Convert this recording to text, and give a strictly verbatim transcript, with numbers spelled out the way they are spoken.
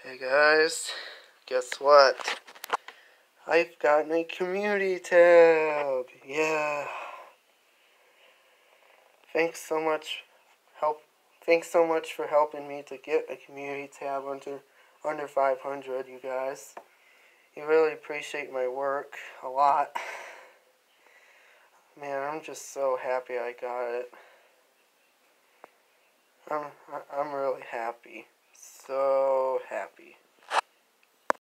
Hey guys, guess what? I've gotten a community tab. Yeah. Thanks so much help thanks so much for helping me to get a community tab under under five hundred, you guys. You really appreciate my work a lot. Man, I'm just so happy I got it. I'm I'm really happy. So happy.